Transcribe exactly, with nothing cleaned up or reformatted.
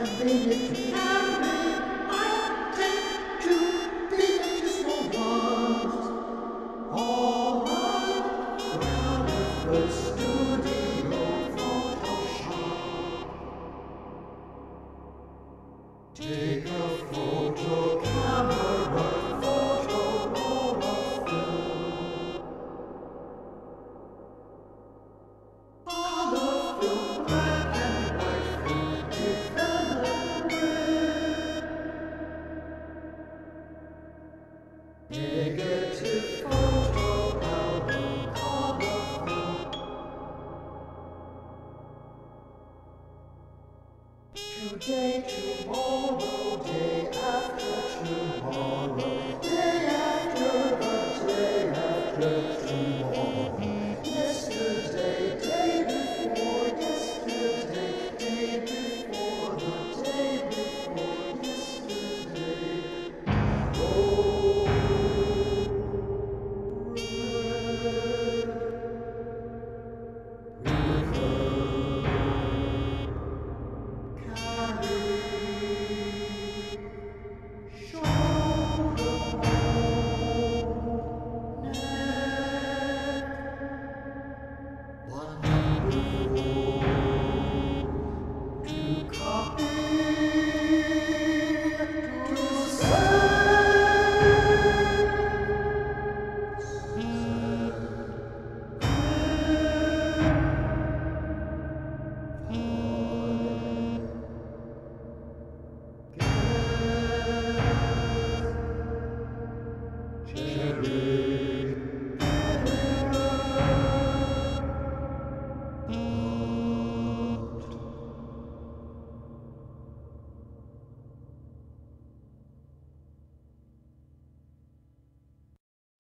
convenient to carry. I tend to be the small ones. All right, photographer, studio, Photoshop. Take a photo camera, photo roll of film. Color film, black and white film, develop red. Negative photo album, color film. Today, tomorrow, day after tomorrow, day after the day after tomorrow. Yesterday, day before yesterday, day before the day before yesterday. Oh, to